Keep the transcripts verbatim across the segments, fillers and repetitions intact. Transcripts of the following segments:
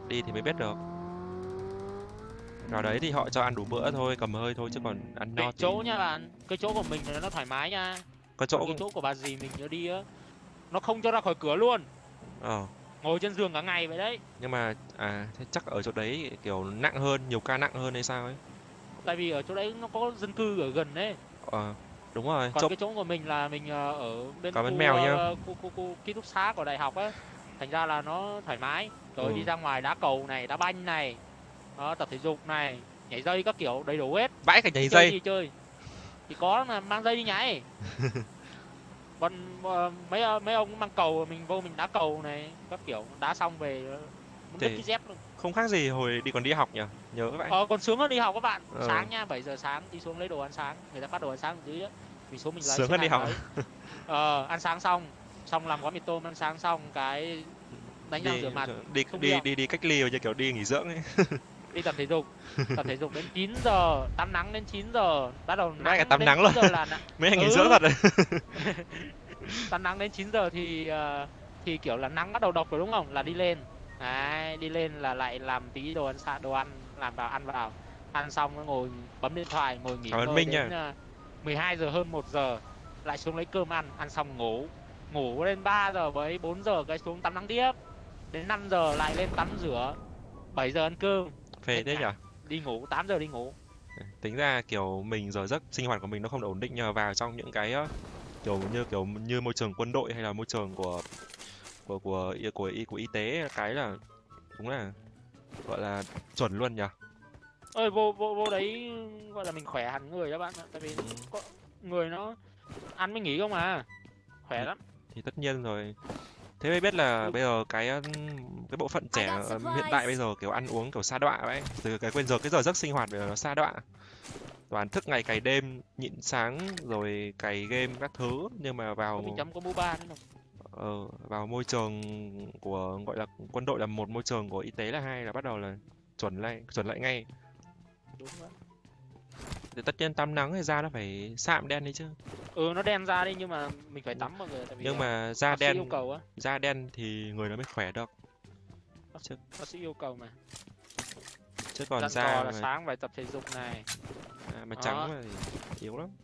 đi thì mới biết được. Vào đấy thì họ cho ăn đủ bữa thôi, cầm hơi thôi chứ còn ăn Tùy no thì chỗ nha bạn, cái chỗ của mình là nó thoải mái nha. có Còn chỗ. cái chỗ của bà dì mình nó đi á, nó không cho ra khỏi cửa luôn, Ờ, ngồi trên giường cả ngày vậy đấy. nhưng mà à thế chắc ở chỗ đấy kiểu nặng hơn, nhiều ca nặng hơn hay sao ấy. Tại vì ở chỗ đấy nó có dân cư ở gần đấy. Ờ, đúng rồi, Còn chỗ cái chỗ của mình là mình ờ, ở bên cảm ơn khu mèo nhá. ờ, khu khu, khu ký túc xá của đại học á, thành ra là nó thoải mái. Rồi đi Ừ, ra ngoài đá cầu này, đá banh này, đó, tập thể dục này, nhảy dây các kiểu đầy đủ hết. vãi cả Đi nhảy chơi dây. gì chơi thì có mà mang dây đi nhảy. Còn ờ, mấy ờ, mấy ông mang cầu mình vô mình đá cầu này các kiểu, đá xong về ờ, muốn đứt Thì cái dép luôn. không khác gì hồi đi còn đi học nhỉ, nhớ vậy. Ờ còn sướng hơn đi học các bạn. Ờ, Sáng nha, bảy giờ sáng đi xuống lấy đồ ăn sáng, người ta phát đồ ăn sáng dưới á, mình xuống mình lấy sướng xếp hơn đi hàng học. lấy. Ờ ăn sáng xong, xong làm gói mì tôm ăn sáng xong cái đánh răng đi rửa mặt, đi không đi đi học, đi đi cách ly như kiểu đi nghỉ dưỡng ấy. đi tập thể dục. Tập thể dục đến chín giờ, tắm nắng đến chín giờ, bắt đầu Vãi cả nắng tắm đến nắng luôn. chín giờ là nắng. Mấy anh nghỉ dưỡng Ừ, thật rồi. tắm nắng đến chín giờ thì ờ, thì kiểu là nắng bắt đầu độc rồi đúng không, là đi lên. Đấy, đi lên là lại làm tí đồ ăn xạ đồ ăn làm vào ăn vào, ăn xong nó ngồi bấm điện thoại ngồi nghỉ Cảm ơn ngơi Minh đến nha. uh, mười hai giờ hơn một giờ, lại xuống lấy cơm ăn, ăn xong ngủ, ngủ đến ba giờ với bốn giờ cái xuống tắm nắng tiếp, đến năm giờ lại lên tắm rửa, bảy giờ ăn cơm, Phê mệt thế nhỉ. nhả, đi ngủ tám giờ đi ngủ. Tính ra kiểu mình giờ giấc sinh hoạt của mình nó không được ổn định nhờ vào trong những cái ờ, kiểu như kiểu như môi trường quân đội hay là môi trường của của của y- của y của y tế, cái là đúng là gọi là chuẩn luôn nhỉ. Ơi vô vô vô đấy gọi là mình khỏe hẳn người đó bạn ạ, tại vì Ừ, có người nó ăn mới nghỉ không à, khỏe thì lắm. thì tất nhiên rồi. Thế mới biết là Ui, bây giờ cái ờ, cái bộ phận I trẻ got ờ, hiện tại bây supplies. giờ kiểu ăn uống kiểu sa đọa vậy, từ cái quên giờ cái giờ giấc sinh hoạt bây giờ nó sa đọa, toàn thức ngày cày đêm, nhịn sáng rồi cày game các thứ, nhưng mà có mình vào chấm có mũ ba nữa không? ờ, vào môi trường của gọi là quân đội là một, môi trường của y tế là hai, là bắt đầu là chuẩn lại chuẩn lại ngay. Đúng vậy. Thì tất nhiên tắm nắng thì da nó phải sạm đen đấy chứ. Ừ nó đen ra đi nhưng mà mình phải tắm mọi người, tại vì Nhưng ờ, mà da bác sĩ yêu đen, cầu á, da đen thì người nó mới khỏe được. bác, Chứ bác sĩ yêu cầu mà. chứ còn Dặn dò da là mà, sáng phải tập thể dục này, à, mà trắng đó, mà thì yếu lắm.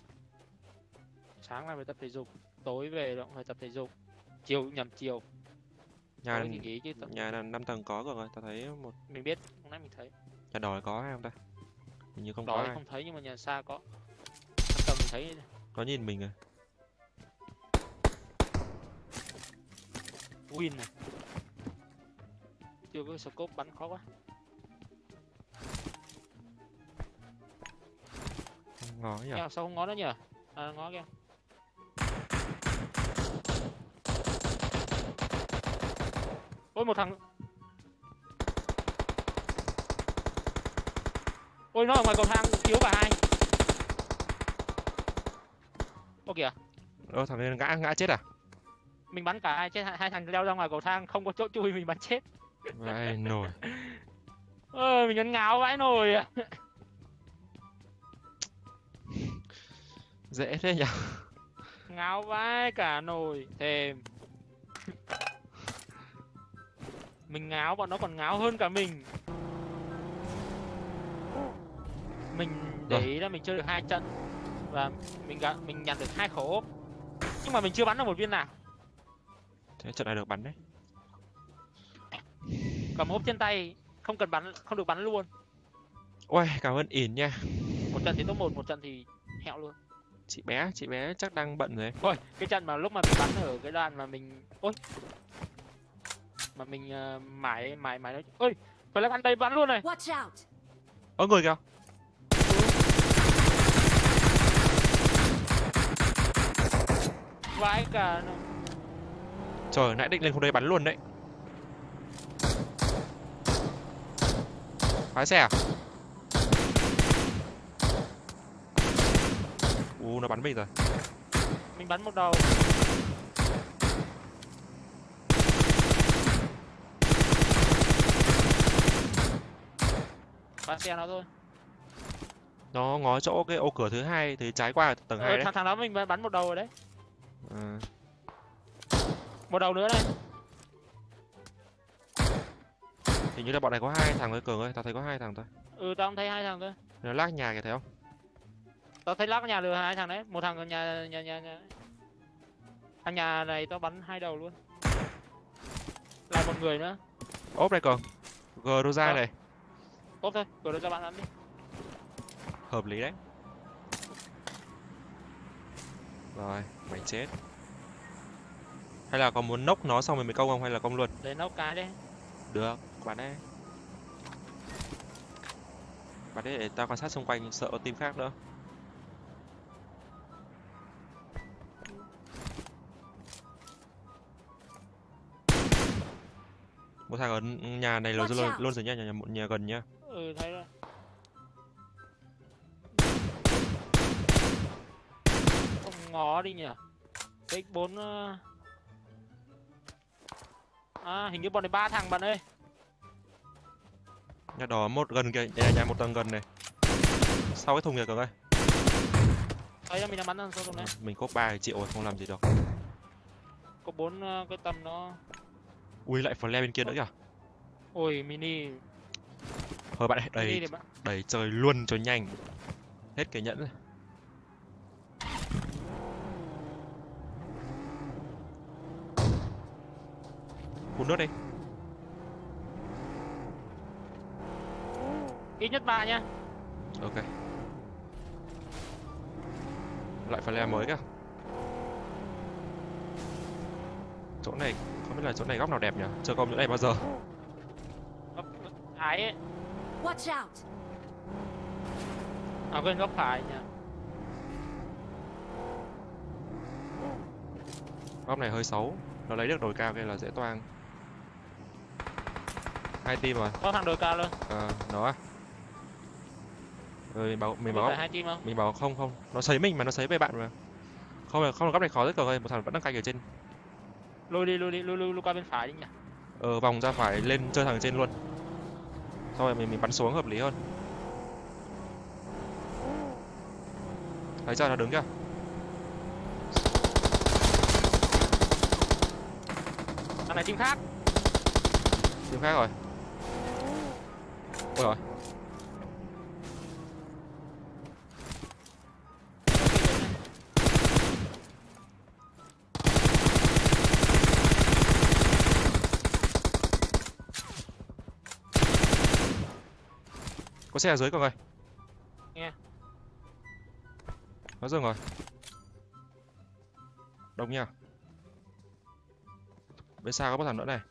sáng là phải tập thể dục, tối về cũng phải tập thể dục, chiều nhầm chiều, Nhà tối thì nghỉ chứ tập thể nhà dục. là năm tầng có rồi, tao thấy một Mình biết, hôm nay mình thấy. nhà đòi có hay không ta? Hình như không có Đói ai. không thấy nhưng mà nhà xa có. Năm tầng mình thấy. Có nhìn mình à? Win này. Chưa có scope bắn khó quá. Không ngó nhỉ? Sao không ngó nó nhỉ? À, ngó kìa. Ôi một thằng. Ôi nó ở ngoài cầu thang yếu cả hai. Ô kìa, Ơ thằng này ngã ngã chết à? mình bắn cả hai chết, hai, hai thằng leo ra ngoài cầu thang không có chỗ chui mình bắn chết. Vậy nổi. Ơ mình ăn ngáo vãi nồi à. Dễ thế nhỉ? Ngáo vãi cả nồi thèm. Mình ngáo bọn nó còn ngáo hơn cả mình. Mình để Rồi, ý là mình chơi được hai trận và mình gạ- mình nhặt được hai khẩu ốp, nhưng mà mình chưa bắn được một viên nào. thế trận này được bắn đấy. Cầm ốp trên tay không cần bắn, không được bắn luôn. Ôi, cảm ơn ỉn nha. Một trận thì top một, một trận thì hẹo luôn. Chị bé, chị bé chắc đang bận rồi. Thôi cái trận mà lúc mà mình bắn ở cái đoạn mà mình ôi mà mình uh, mãi mãi mãi nói ơi phải là bắn đây bắn luôn này. Watch out. Ơ người kìa. Vãi cả. Trời, nãy định lên khu đây bắn luôn đấy. Phái xe à? U nó bắn mình rồi. Mình bắn một đầu. Bắn xe nó thôi. Nó ngó chỗ cái ô cửa thứ hai, thứ trái qua tầng hai Ờ, đấy. thằng thằng đó mình bắn một đầu rồi đấy. À, Một đầu nữa đây. Hình như là bọn này có hai thằng thôi Cường ơi, tao thấy có hai thằng thôi. Ừ, tao cũng thấy hai thằng thôi. Nó lác nhà kìa thấy không? Tao thấy lắc nhà được hai thằng đấy, một thằng ở nhà nhà nhà nhà. Thằng nhà này tao bắn hai đầu luôn. Lại một người nữa. Ốp này Cường. Groza Ờ. này. Ốp thôi, rồi đưa cho bạn ăn đi. Hợp lý đấy. Rồi, mày chết. Hay là có muốn nốc nó xong rồi mới công không hay là công luôn? Để nấu cái đấy. Được, bạn đấy. Bạn đấy để tao quan sát xung quanh sợ có team khác nữa. Một thằng ở nhà này là Watch luôn out. luôn rồi nha, nhà, nhà, một nhà gần nha. Ừ, thấy rồi. Không ngó đi nhỉ. X bốn uh... À, hình như bọn này ba thằng bạn ơi. Nhà đỏ một gần kìa, nhà, nhà một tầng gần này. Sau cái thùng kìa Cường ơi. Thấy là mình đang bắn thằng số này. Mình có ba triệu rồi không làm gì được. Có bốn uh, cái tầm nó. Ui lại flare bên kia nữa kìa. Ôi mini. Thôi bạn ơi, Mini đẩy để bạn. đẩy chơi luôn cho nhanh. Hết cái nhẫn rồi. Phun nước đi. Ít nhất ba nhá. Ok. Lại flare mới kìa. Chỗ này không biết là chỗ này góc nào đẹp nhỉ? Chưa có chỗ này bao giờ. Góc phải ấy. Watch out. À quên, góc phải nhỉ. Góc này hơi xấu. Nó lấy được đồi cao kia là dễ toang. Hai team rồi. Có thằng đồi cao luôn. À, nó à? Rồi mình bảo mình Không bảo phải hai team không? mình bảo không không, nó sấy mình mà nó sấy về bạn mà. Không là không là góc này khó rất Cường ơi, một thằng vẫn đang canh ở trên. Lùi đi, lùi đi, lùi lùi, lùi qua bên phải đi nhỉ. Ờ vòng ra phải lên chơi thằng trên luôn. Sau rồi mình mình bắn xuống hợp lý hơn. Thấy chưa, nó đứng kìa. Thằng này team khác. Team khác rồi. Ôi rồi. Có xe ở dưới Cường ơi. Nghe. Nó dừng rồi. Đông nha. Bên xa có một thằng nữa này.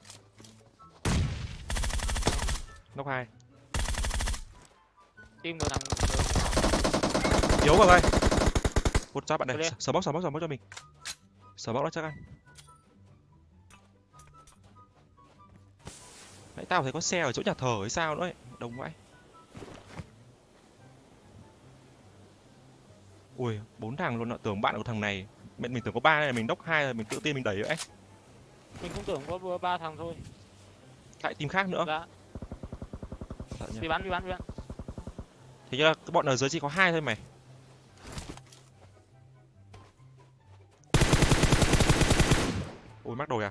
Nóc hai. Team của thằng Yếu Cường ơi. Một cho bạn này. Clear. Sờ bóc sờ bóc sờ bóc cho mình. Sờ bóc đó chắc ăn. Nãy tao thấy có xe ở chỗ nhà thờ hay sao nữa ấy. Đông vãi. Ui, bốn thằng luôn ạ, tưởng bạn của thằng này. Mình, mình tưởng có ba này, mình đốc hai rồi mình tự tin mình đẩy vậy. mình cũng tưởng có ba thằng thôi. Lại team khác nữa. Dạ. Thật nhỉ. Đi bắn, đi bắn, đi bắn. Thế là cái bọn ở dưới chỉ có hai thôi mày. Ui mắc đồi à.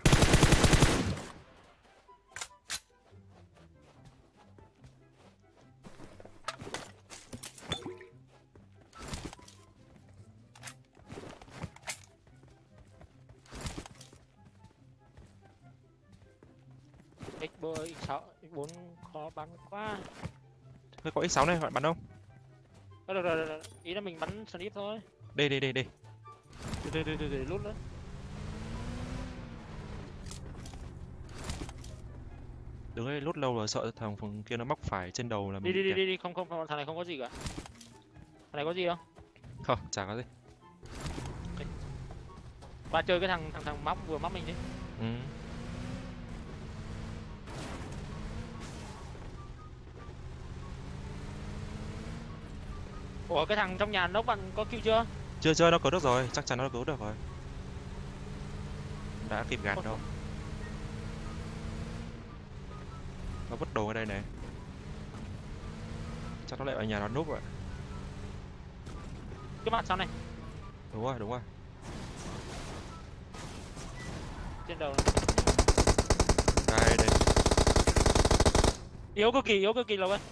X bốn, X sáu, X bốn khó bắn quá. Thế có ích sáu này bạn bắn không? Ờ, được, rồi, được, rồi. Ý là mình bắn snip thôi. Đi đi đi đi. Từ từ từ từ từ lút nữa. Đứng đây lút lâu rồi sợ thằng phòng kia nó móc phải trên đầu là Đi mình đi bị đi kẹt. đi đi, không không không, thằng này không có gì cả. Thằng này có gì không? Không, chả có gì. Qua chơi cái thằng thằng thằng móc vừa móc mình đi. Ừ. Ủa cái thằng trong nhà nốc bạn có kêu chưa? Chưa chưa nó cứu được rồi, chắc chắn nó cứu được rồi. Đã kịp gạt đâu. Nó vứt đồ ở đây này. Chắc nó lại ở nhà nó núp rồi. Cái mặt sau này, Đúng rồi, đúng rồi. trên đầu này. Đây đây. Yếu cực kỳ, yếu cực kỳ Lộc ơi.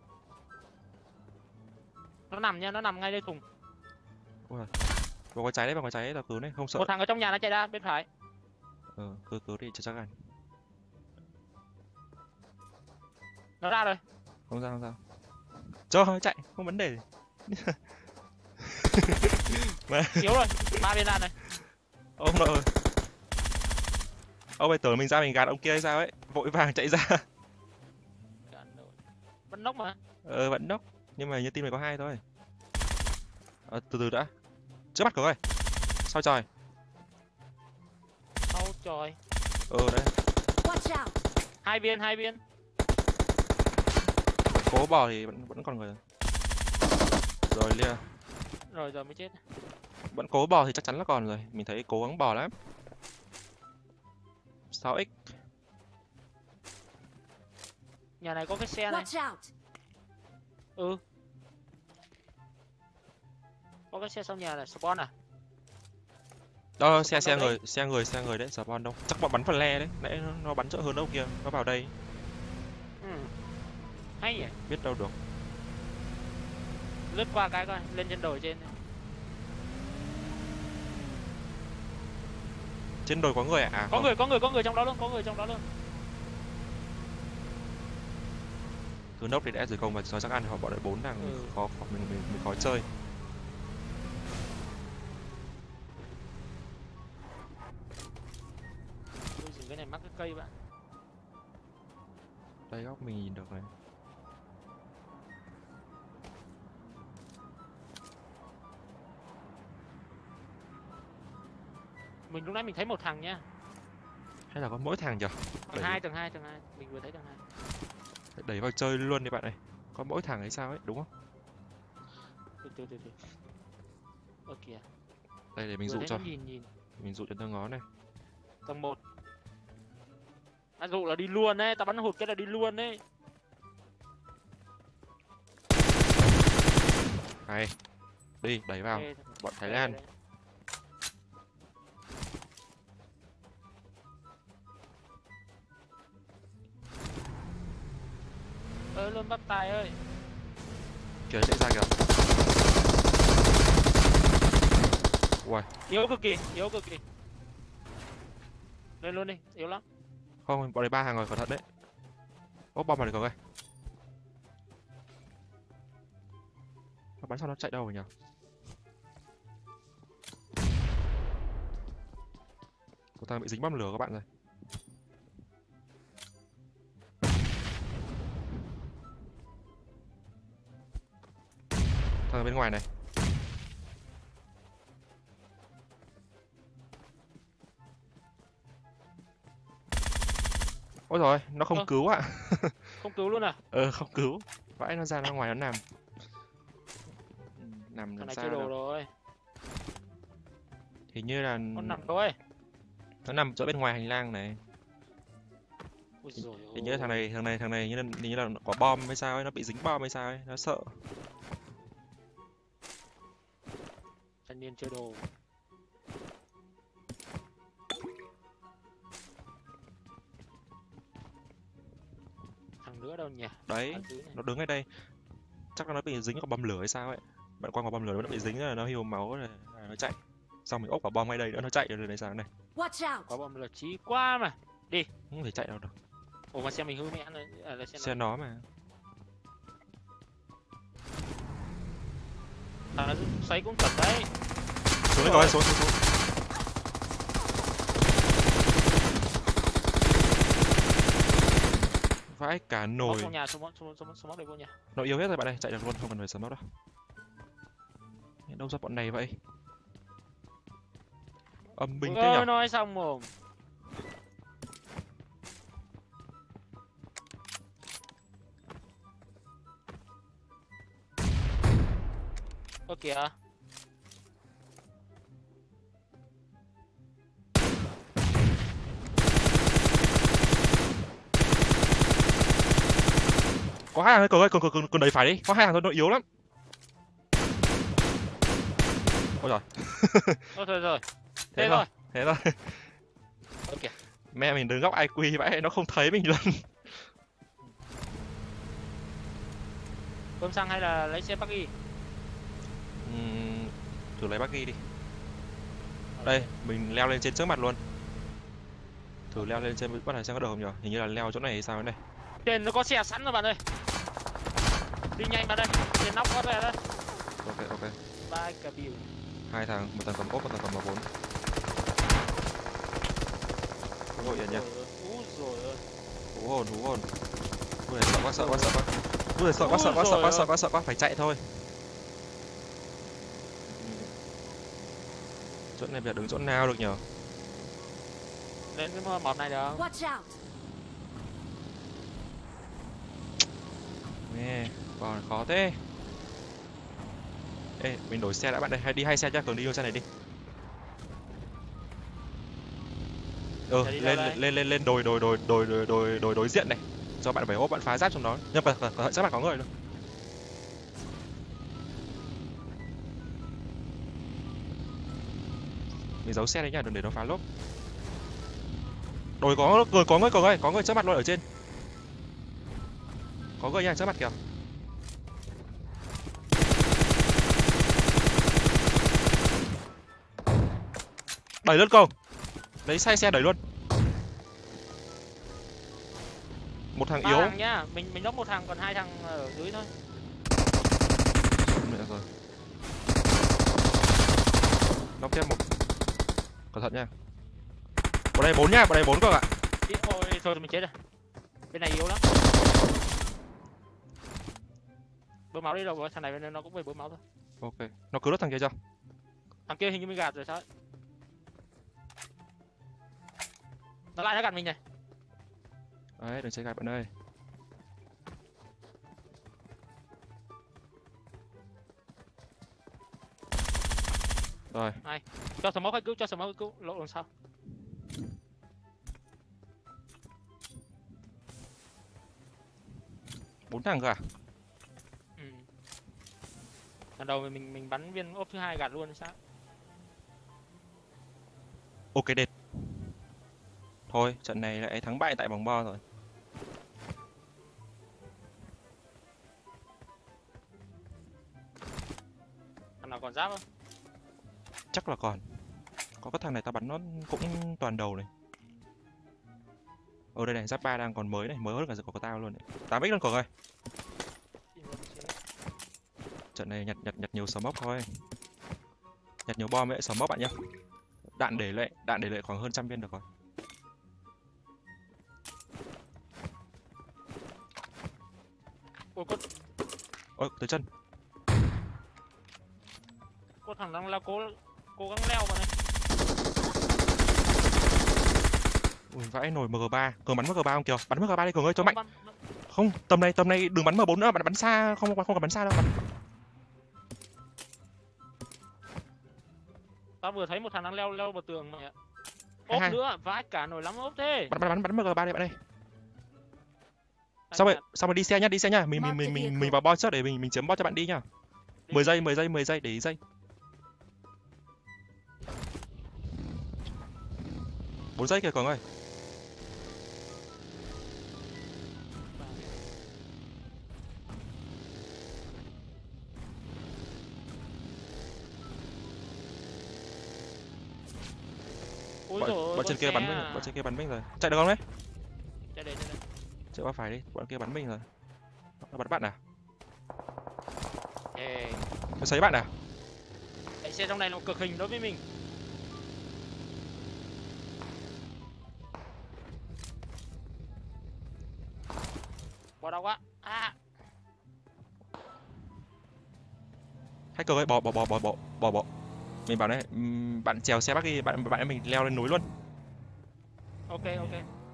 Nó nằm nha, nó nằm ngay đây thùng. Ôi, vào có cháy đấy, vào có cháy đấy, tao cứu đấy, không sợ. Một thằng ở trong nhà nó chạy ra bên phải. Ờ, cứu cứu đi cho chắc ăn. Nó ra rồi. Không sao, không sao. Cho chạy, không vấn đề. Mà Yếu rồi, ba viên đạn này. ông nội ơi. Ông ấy tưởng mình ra mình gạt ông kia hay sao ấy, vội vàng chạy ra. Vẫn nóc mà. Ờ, vẫn nốc, nhưng mà như team này có hai thôi. Ờ, từ từ đã. Trước mắt cậu ơi. Sao trời? Sau trời. Ờ đấy. Watch out! Hai viên, hai viên. Cố bò thì vẫn vẫn còn người. Rồi lia. Rồi giờ mới chết. Vẫn cố bò thì chắc chắn là còn rồi. Mình thấy cố gắng bò lắm. sáu x. Nhà này có cái xe này. Watch out! Ừ. Có cái xe sau nhà này, spawn à? Đó, xe Spawn xe đâu đấy? người, xe người, xe người đấy, spawn đâu. Chắc bọn bắn phần le đấy. Nãy nó, nó bắn chỗ hơn đâu kia. Nó vào đây. Ừ. Hay nhỉ? Biết đâu được. Lướt qua cái coi, lên trên đồi trên. Trên đồi có người à? À Có không. người, có người, có người trong đó luôn, có người trong đó luôn. Cứ nốc thì đã rồi không mà cho chắc ăn họ bọn đấy bốn thằng Ừ. khó, khó mình, mình mình khó chơi. Ui giời, cái này mắc cái cây bạn. Đây góc mình nhìn được này. Mình lúc nãy mình thấy một thằng nha. Hay là có mỗi thằng nhỉ? Tầng Đẩy- hai, tầng hai, tầng hai. Mình vừa thấy tầng hai. Đẩy vào chơi luôn đi bạn ơi. Có mỗi thằng hay sao ấy, đúng không? Từ từ từ từ. Ở kìa. Đây để mình Vừa dụ thấy cho. nó nhìn nhìn. Mình dụ cho tao ngó này. Tầng một. À, dụ là đi luôn đấy, tao bắn hụt cái là đi luôn đấy. Hay. Đi, đẩy vào. Ê, Bọn Thái đây, Lan. đây. Ơi luôn bắp tài ơi. Kìa chạy ra kìa. Ui, Yếu cực kỳ, yếu cực kỳ. Lên luôn đi, yếu lắm. không, bọn này ba hàng rồi, cẩn thận đấy. Ốp bom vào được rồi. Nó bắn sao nó chạy đâu rồi nhỉ? Của thằng bị dính bom lửa các bạn rồi. Thằng ở bên ngoài này. Ôi rồi, nó không Ơ. cứu ạ. Không cứu luôn à? Ờ, không cứu. Vãi nó ra ra ngoài nó nằm. Ừ, nằm Thằng làm này sao chơi đồ đâu. rồi. Hình như là Con nằm đâu ấy? nó nằm chỗ bên ngoài hành lang này. Ui giời Hình như ơi. thằng này, thằng này, thằng này như là, hình như là nó có bom hay sao ấy, nó bị dính bom hay sao ấy, nó sợ. Thanh niên chơi đồ. Thằng nữa đâu nhỉ? Đấy, Ở dưới này. nó đứng ở đây. Chắc là nó bị dính có bom lửa hay sao ấy. Bạn quăng vào bom lửa nó bị dính rồi nó hiu máu rồi nó chạy. Xong mình ốp vào bom ngay đây nữa nó chạy rồi này sao này. Watch out! Có bom là chí quá mà. Không thể chạy đâu được. Ủa mà xe mình hư mẹ rồi. À, là xe Xe nó. nó mà. Thằng nó xoáy cũng chuẩn đấy. Xuống đây rồi, xuống xuống xuống. Vãi cả Móc nồi. vào nhà, số móc, số, số, số móc đây vô nhà. Nó yếu hết rồi bạn ơi, chạy được luôn, không cần phải sớm đâu. Đâu ra bọn này vậy? Âm binh thế Ôi, nhở? nói xong mồm. Ơ kìa. Có hai hàng thôi, cờ ơi, còn còn còn đẩy phải đi, có hai hàng thôi, nó yếu lắm. Ôi giời. Ôi thôi rồi. Thế Thế thôi. thôi. Thế thôi. Ơ kìa. Mẹ mình đứng góc i quy vậy, nó không thấy mình luôn. Bơm xăng hay là lấy xe buggy? Ừm, thử lấy buggy đi. Đây, mình leo lên trên trước mặt luôn. Thử leo lên trên bắt này xem có được không nhỉ? Hình như là leo chỗ này hay sao đấy. Trên nó có xe sẵn rồi bạn ơi. Đi nhanh vào đây, trên nóc có về đây. Ok ok. Ba cả biểu. Hai thằng, một thằng cầm ốp, một thằng cầm M bốn. Có gọi nhỉ? Úi rồi ơi. Hú hồn, hú hồn. Ui sợ quá, sợ quá, sợ quá. Ui sợ quá, sợ quá, sợ quá, sợ quá, sợ quá, phải chạy thôi. Chỗ này bây giờ đứng chỗ nào được nhở? Lên cái mọt này được. Watch out. Nè, còn khó thế. Ê, mình đổi xe đã bạn đây, hay đi hai xe cho Cường đi vô xe này đi. Ừ, lên lên lên lên đồi đồi đồi đồi đồi đồi đồi đối diện này. Cho bạn phải hốt bạn phá giáp trong đó. Nhưng mà cẩn thận chắc bạn có người luôn. Mình giấu xe đấy nha, đừng để nó phá lốp. Đồi có người có người có người có người trước mặt luôn ở trên. Có người nha trước mặt kìa. Đẩy luôn cầu. Lấy xe xe đẩy luôn. Một thằng ba yếu. thằng nhá, mình mình đốc một thằng còn hai thằng ở dưới thôi. Mẹ rồi. Nóc thêm một. Cẩn thận nha. Bọn này bốn nha, bọn này bốn cơ ạ. Đi, ôi thôi mình chết rồi. Bên này yếu lắm. Bơm máu đi đâu rồi, thằng này bên đây nó cũng về bơm máu thôi. Ok, nó cứu được thằng kia chưa? Thằng kia hình như mình gạt rồi sao ấy. Nó lại nó gạt mình này. Đấy, đừng chơi gạt bạn ơi. Rồi. Này, cho smoke cứu, cho smoke cứu, lộ làm sao? Bốn thằng cơ à? Ừ. Lần đầu mình mình bắn viên ốp thứ hai gạt luôn sao? Ok đệt. Thôi, trận này lại thắng bại tại vòng bo rồi. Thằng nào còn giáp không? Chắc là còn. Có cái thằng này tao bắn nó cũng toàn đầu này. Ở đây này, giáp ba đang còn mới này, mới hơn cả của tao luôn này. tám x luôn cổ ơi. Trận này nhặt nhặt nhặt nhiều smoke thôi. Nhặt nhiều bom ấy, smoke bạn nhá. Đạn để lệ, đạn để lệ khoảng hơn trăm viên được rồi. Ôi, có, Ôi, tới chân. có thằng đang leo cố cố gắng leo vào này. Ui, vãi nổi M G ba. Cường bắn M G ba không kìa? Bắn M G ba đi Cường ơi, cho mạnh. Bắn, Không, tầm này tầm này đừng bắn M bốn nữa, bạn bắn xa, không không cần bắn xa đâu. Bắn. Tao vừa thấy một thằng đang leo leo vào tường mày ạ. Ốp Hai. nữa, vãi cả nồi lắm ốp thế. Bắn bắn bắn bắn M G ba đi bạn ơi. Xong rồi, xong rồi đi xe nhá, đi xe nhá. Mình mình mình mình mình vào bo trước để mình mình chiếm bo cho bạn đi nhá. mười giây, mười giây, mười giây để ý giây. bốn giây kìa Cường ơi. Ôi Bọn, dồi ôi, bọn trên kia xe bắn mình, à. bọn trên kia bắn mình rồi. Chạy được không đấy? Chạy đây, chạy đây. Chạy qua phải đi, bọn kia bắn mình rồi. Nó bắn bạn à? Ê, Nó sấy bạn à? chạy xe trong này là một cực hình đối với mình. Bỏ đau quá. À. Hay Cường ơi, bỏ bỏ bỏ bỏ bỏ bỏ bỏ. Mình bảo đấy, ừm, bạn trèo xe bác đi, bạn bạn em mình leo lên núi luôn. Ok ok.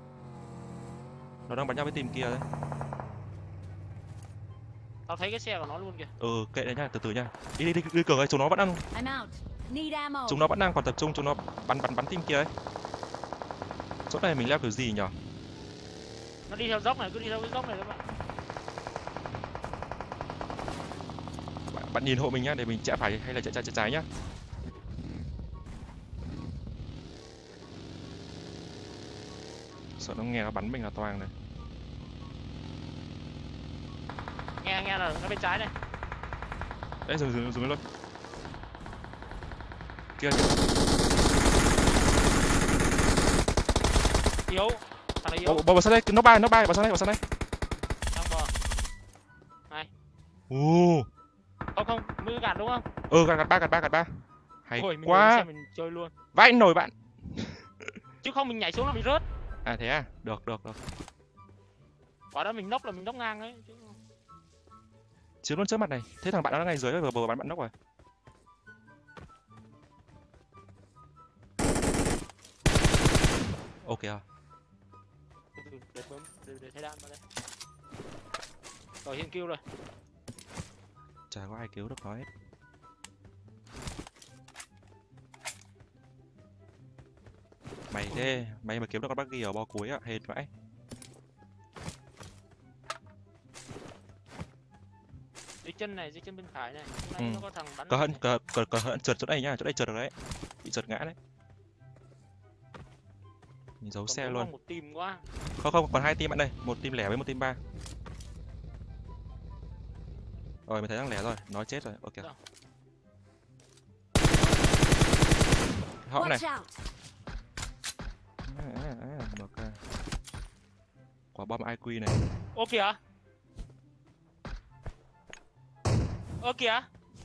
Nó đang bắn nhau với team kia đấy. Tao thấy cái xe của nó luôn kìa. Ừ, kệ đấy nhá, từ từ nhá. Đi đi đi, đi Cường ơi, chúng nó vẫn đang I'm out. Need ammo. chúng nó vẫn đang còn tập trung, chúng nó bắn bắn bắn team kia ấy. Chỗ này mình leo kiểu gì nhỉ? Nó đi theo dốc này, cứ đi theo cái dốc này các bạn. Bạn, bạn nhìn hộ mình nhá, để mình chạy phải hay là chạy chạy chạy trái nhá. Sợ nó nghe nó bắn mình là toang này. Nghe nghe là nó bên trái này. Đấy, dừng dừng dừng luôn. Kia. Yếu. Thằng này yếu. Bỏ bỏ sang đây, nó bay, nó bay, bỏ sang đây, bỏ sang đây. Đang bò. Này. Ồ. Không không, mới gạt đúng không? Ừ, gạt gạt ba, gạt ba, gạt ba. Hay Ôi, mình quá. mình chơi luôn. Vãi nồi bạn. Chứ không mình nhảy xuống là mình rớt. À thế à? Được, được, được. Quả đó mình nốc là mình nốc ngang ấy. Chứ... Chiếu luôn trước mặt này. Thế thằng bạn nó ngay dưới vừa vừa bắn bạn nốc rồi. Ok à. Để, để, để, để thấy đạn vào đây. Rồi hiện kêu rồi. Chả có ai cứu được nó hết. Mày thế, mày mà kiếm được con buggy ở bo cuối á, hên vãi. Dưới chân này, dưới chân bên phải này. Hôm nay Ừ. nó có thằng bắn. Cờ hận, cờ, cờ, cờ hận trượt chỗ đây nhá, chỗ đây trượt được đấy. Bị trượt ngã đấy. Mình giấu Còn xe đúng luôn. không? Một team quá. Không không, còn hai team bạn đây, một team lẻ với một team ba. Rồi mình thấy thằng lẻ rồi, nó chết rồi. Ok. Đâu? Hõm này. Watch out. À, à, à, em ca. Quả bom i quy này. Ô kìa. Ơ kìa.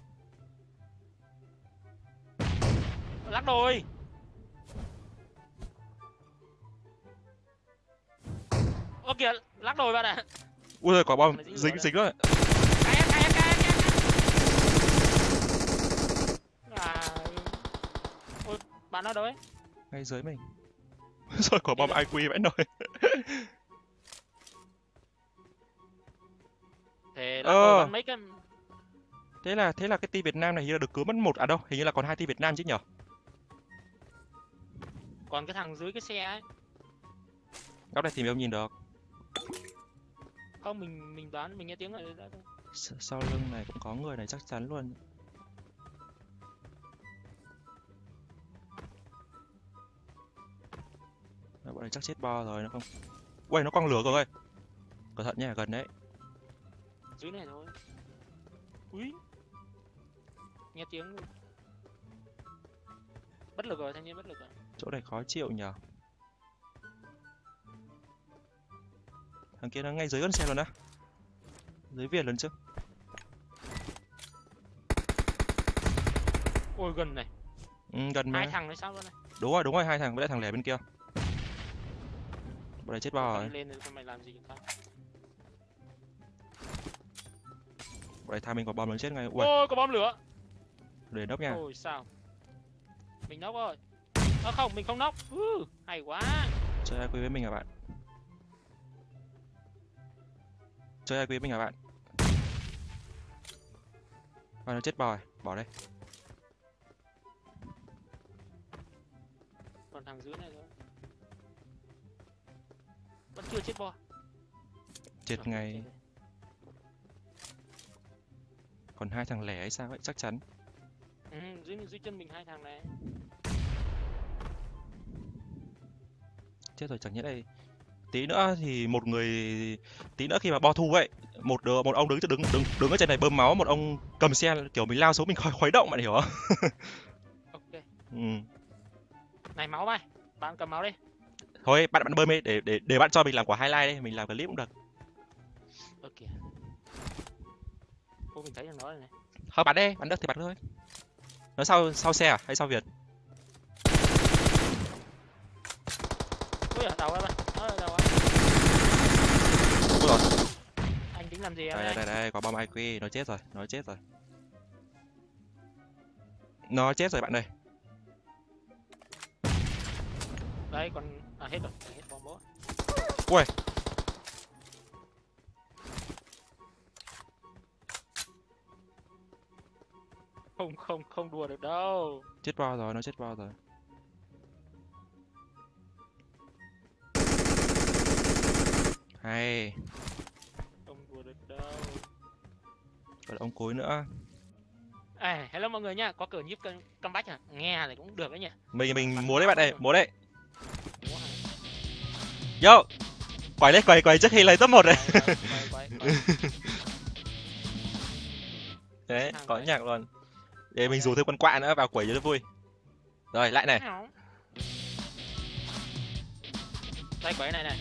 Lắc đôi. Ơ kìa, lắc đôi bạn ạ. Ui rồi quả bom Này dính dính lửa dính rồi. Cay cay cay cay. À. Ôi, bạn ở đâu ấy? Ngay dưới mình. Rồi quả bom i quy vãi nồi. Thế là Ờ. còn bắn mấy cái Thế là thế là cái team Việt Nam này hình như là được cứu mất một à đâu, hình như là còn hai team Việt Nam chứ nhở? còn cái thằng dưới cái xe ấy. Góc này thì mình không nhìn được. Không, mình mình đoán mình nghe tiếng ở đây thôi. S sau lưng này cũng có người này chắc chắn luôn. Đó, bọn này chắc chết bo rồi nó không. Ui nó quăng lửa rồi. Cẩn thận nha, gần đấy. Dưới này thôi. Úi. Nghe tiếng luôn. Bất lực rồi, thanh niên bất lực rồi. Chỗ này khó chịu nhờ. Thằng kia nó ngay dưới con xe luôn á. Dưới Việt luôn chứ. Ôi gần này. Ừ, gần mà. Hai thằng đấy sao luôn này. Đúng rồi, đúng rồi, hai thằng với lại thằng lẻ bên kia. Bọn này chết bo rồi. Lên thì mày làm gì chúng ta? Bọn này tha mình có bom nó chết ngay. Ui, Ôi có bom lửa. để nốc nha. Ôi sao? Mình nóc rồi. À, không, mình không nóc. Uh, hay quá. Chơi i quy với mình à bạn? Chơi i quy với mình à bạn? À, nó chết bò rồi, bỏ đây. Còn thằng dưới này nữa. Vẫn chưa chết bo. Chết Rồi, ngay. chết rồi. Còn hai thằng lẻ hay sao ấy, chắc chắn. Ừ, dưới dưới chân mình hai thằng này. Chết rồi, chẳng nhẽ đây. Tí nữa thì một người, tí nữa khi mà bo thu ấy, một đứa, một ông đứng đứng đứng đứng ở trên này bơm máu, một ông cầm xe kiểu mình lao xuống mình khuấy khuấy động, bạn hiểu không? Ok. Ừ. Này máu mày. Bạn cầm máu đi. Thôi bạn bạn bơm đi để để để bạn cho mình làm quả highlight đây, mình làm clip cũng được. Ok. Ô mình thấy thằng nó rồi này. Thôi bắn đi, bắn được thì bắn thôi. Nó sau sau xe à hay sau Việt? Ui ở đầu á bạn. Nó ở đầu á. Ôi rồi. Anh tính làm gì em Đây đây? đây đây, có bom i quy, nó chết rồi, nó chết rồi. Nó chết rồi bạn ơi. Đây còn à hết rồi, hết bom bố. Ui. Không không không đùa được đâu. Chết bo rồi, nó chết bo rồi. Hay. Không đùa được đâu. Còn ông cối nữa. À, hello mọi người nha, có cửa nhíp cân comeback à? Nghe này cũng được đấy nhỉ. Mình mình múa đấy bạn ơi, múa đấy. Múa hả? Yo. Quay lên, quay quay trước khi lấy top một đấy. Quay, quay, quay, quay. Đấy, Hàng có vậy. nhạc luôn. Để mình rủ thêm con quạ nữa vào quẩy cho nó vui. Rồi, lại này. Đây quẩy này này.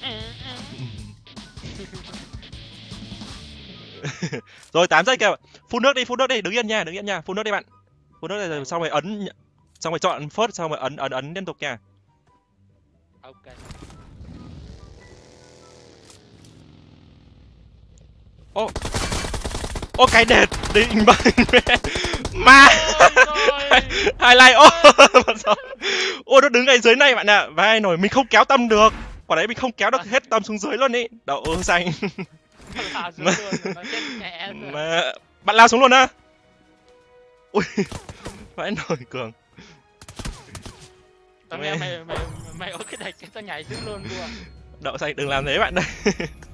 Rồi tám giây kìa. Phun nước đi, phun nước đi, đứng yên nha, đứng yên nha, phun nước đi bạn. Phun nước đi rồi xong rồi ấn xong rồi chọn first xong rồi ấn ấn ấn liên tục nha. Ok. Ô. Ô cái đệt định bằng mà. Highlight ô. Ô nó đứng ngay dưới này bạn ạ. Vai nổi mình không kéo tâm được. Quả đấy mình không kéo được hết tâm xuống dưới luôn ý. Đậu xanh. Mà... mà bạn lao xuống luôn á. Ui. Vãi nổi Cường. Tao nghe mày mày mày có cái đạch tao nhảy xuống luôn luôn. Đậu xanh đừng làm thế bạn ơi.